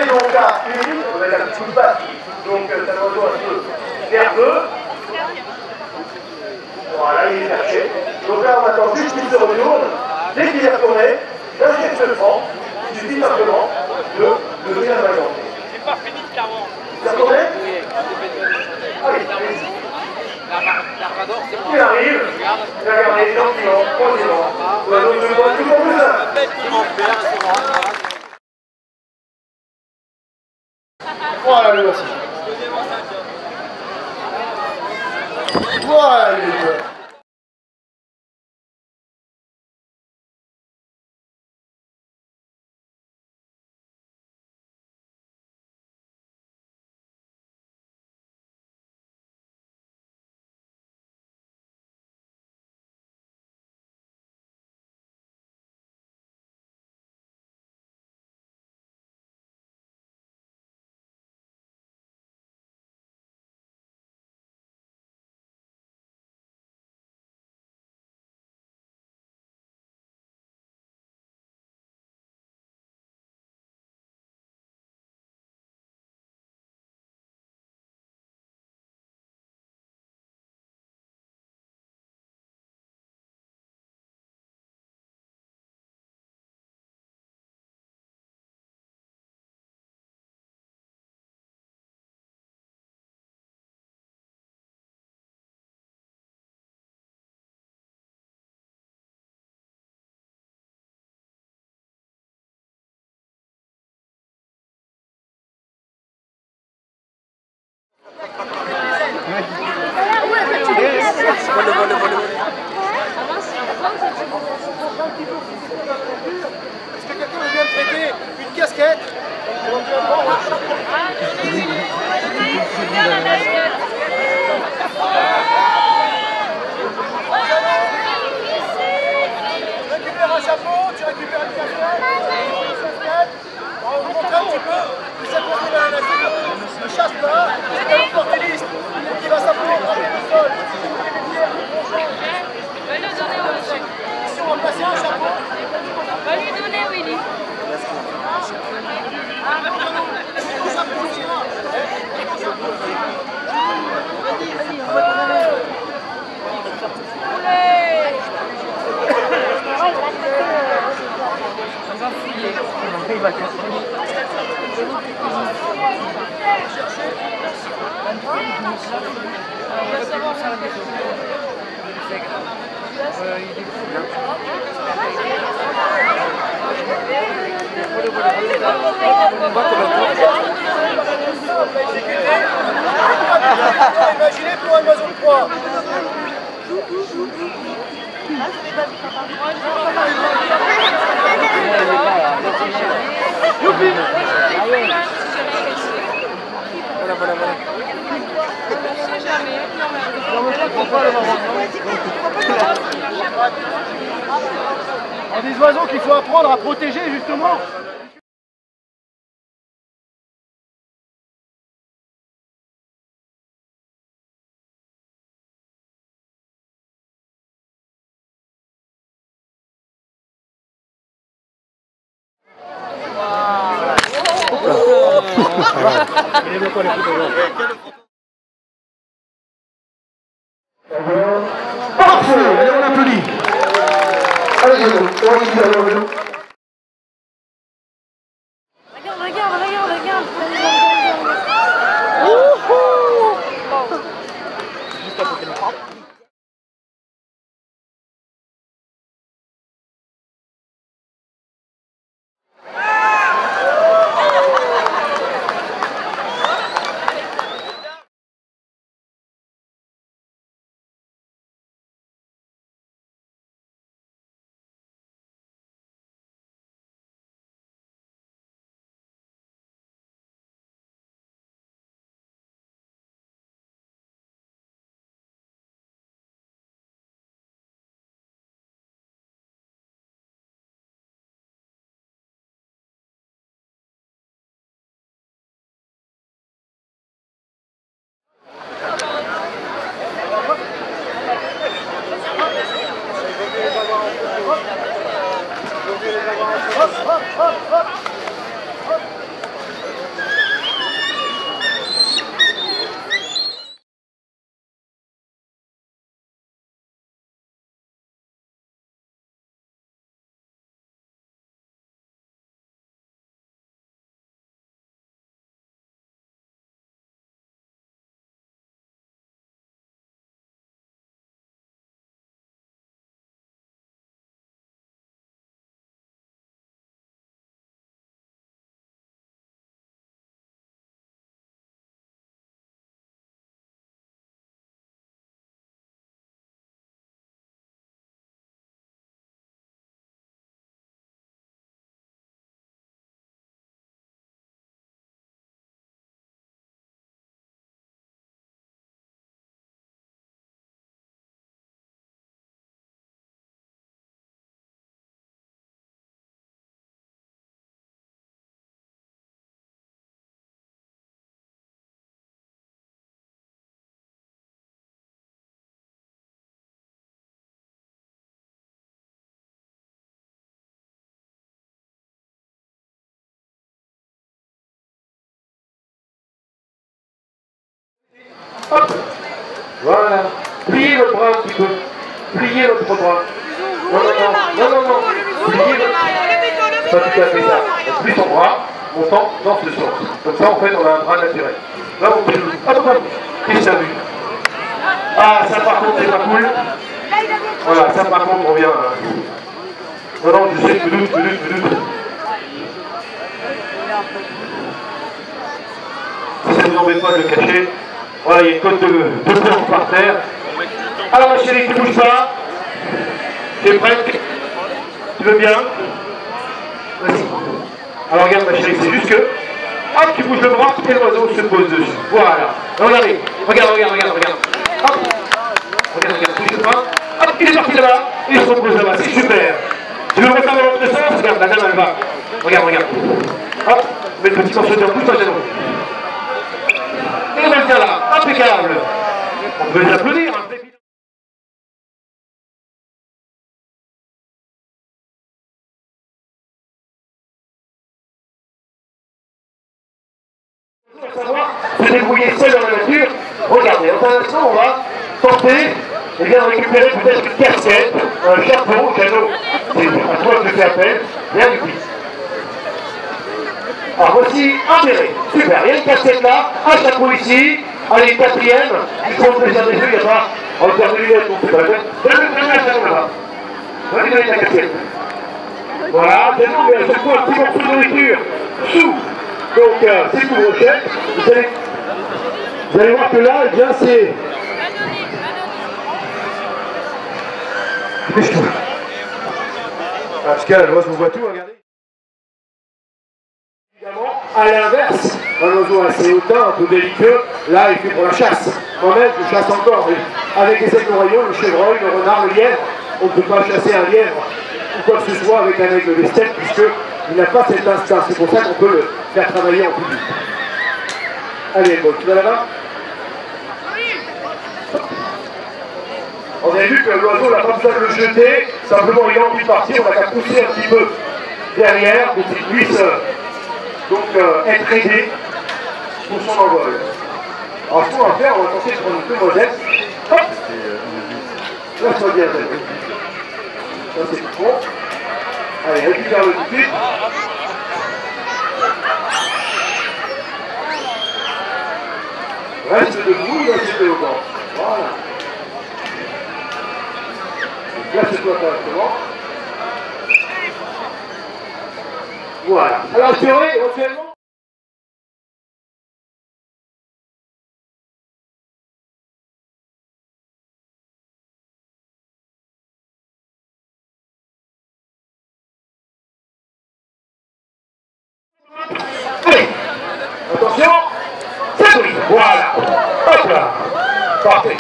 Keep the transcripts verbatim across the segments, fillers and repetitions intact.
donc à une, on va mettre un petit coup de basse, donc c'est un oiseau un peu nerveux. Voilà, il est perché. Donc là, on attend juste qu'il se retourne. Dès qu'il est retourné, d'un geste franc, il suffit simplement de le donner la main. C'est pas fini de quarante. Vous retournez? Allez, allez-y. Il arrive, il va regarder gentiment, tranquillement. L'oiseau se voit toujours plus simple. Voilà, le voici. Voilà, il est. Volley, volley, volley. Est-ce que quelqu'un veut bien me prêter une casquette? Tu récupères un chapeau, tu récupères une casquette. On va vous montrer un petit peu que ça continue dans la nature. Ne chasse pas, c'est un opportuniste qui va s'apprendre à faire le sol. Va lui donner au monsieur. Si on va passer un chapeau. Va lui donner, Willy. Il va casser. Imaginez pour un oiseau de proie. Youpi! Voilà, voilà, voilà. Je sais jamais. Non, mais je comprends pas le moment. On des oiseaux qu'il faut apprendre à protéger justement. Parfait, allez on applaudit. Allez, on va dire Hop. Voilà. Pliez votre bras un petit peu. Pliez votre bras. Non, non, non, non, non, non. Pliez votre... Pas tout à fait ça. On plie son bras, montant dans ce sens. Comme ça, en fait, on a un bras naturel. Là, on plie. Hop, hop. Et ça vu. Ah, ça par contre, c'est pas cool. Voilà, ça par contre, on vient. Non, non, je sais, je doute, je doute, je doute. Si ça ne vous embête pas de le cacher, voilà, il y a une côte de, de corps par terre. Alors ma chérie, tu ne bouges pas. Tu es prête? Tu veux bien? Vas-y. Alors regarde ma chérie, c'est juste que... Hop, tu bouges le bras et l'oiseau se pose dessus. Voilà. Regardez. Regarde, regarde, regarde, regarde. Hop. Regarde, regarde, bouge le bras. Hop, il est parti là-bas. Et il se repose là-bas. C'est super. Tu veux refaire dans l'autre sens? Regarde, la dame elle va. Regarde, regarde. Hop, mets le petit morceau de pousse-toi genou. Et on va le là, impeccable. On peut les applaudir. Hein. Se débrouiller seul dans la nature. Regardez, dans un instant, on va tenter et bien récupérer peut-être une casquette, un chapeau, cadeau. C'est à toi que je fais appel. Viens du cuisse. Alors voici un béret. Super, il y a une casquette là, un chapeau ici. Allez, quatrième. Il prend le plaisir des yeux, il n'y a pas. On va faire des lunettes, on fait pas la peine. Donne-moi la chapeau là-bas. Vas-y, donne la casquette. Voilà, c'est bon, mais à chaque fois un petit morceau de nourriture sous. Donc, euh, c'est tout vos chèques. Vous allez, vous allez voir que là, eh bien, c'est... Dépêche-toi. Ah, parce qu'à l'oiseau voit tout, regardez. Évidemment, à l'inverse, un oiseau assez hautain, un peu belliqueux, là, il fait pour la chasse. Moi-même, je chasse encore. Mais avec les aigles royaux, le chevreuil, le renard, le lièvre, on ne peut pas chasser un lièvre ou quoi que ce soit avec un aigle d'Estelle, puisque il n'a pas cet instinct. C'est pour ça qu'on peut le faire travailler en public. Allez, bon, tu vas là-bas? On a vu que l'oiseau n'a pas besoin de le jeter, simplement il a envie de partir, on a qu'à pousser un petit peu derrière pour qu'il puisse euh, donc euh, être aidé pour son envol. Alors ce qu'on va faire, on va tenter de prendre une peu modeste. Hop! Là, ça va bien, ça c'est tout bon. Allez, récupère-le tout de suite. Reste debout, là c'est au banc. Voilà. Place-toi correctement. Voilà. Alors, tu aurais éventuellement. Allez, attention, c'est joli. Voilà. Hop là. Parfait.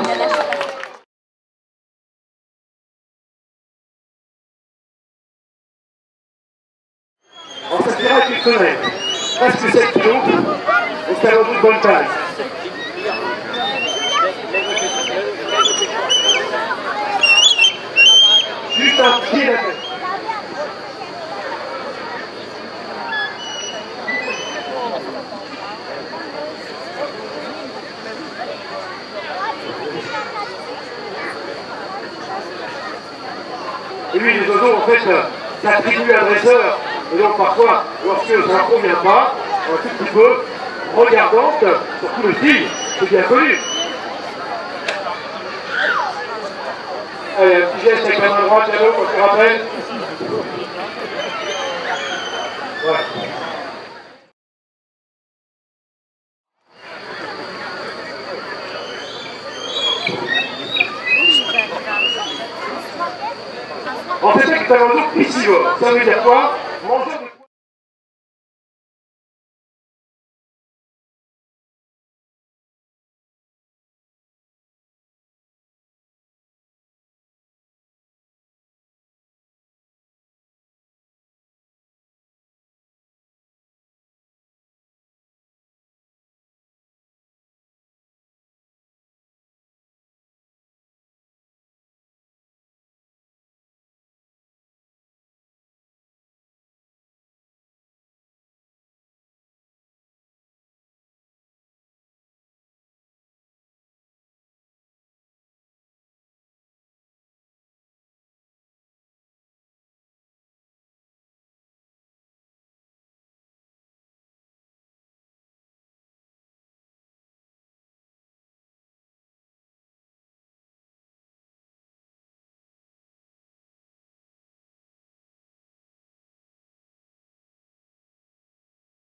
On s'aspirera avec une fenêtre. Presque sept kilos. On se fait une bonne taille. Juste un pied la tête. Et lui, les oiseaux, en fait, s'attribuent à dresseur. Et donc, parfois, lorsque ça ne convient pas, un tout petit peu regardante, surtout le style, c'est bien connu. Allez, un petit geste avec la main droite, cadeau, on se rappelle. Voilà. En fait, c'est un oiseau piscivore. Ça veut dire quoi?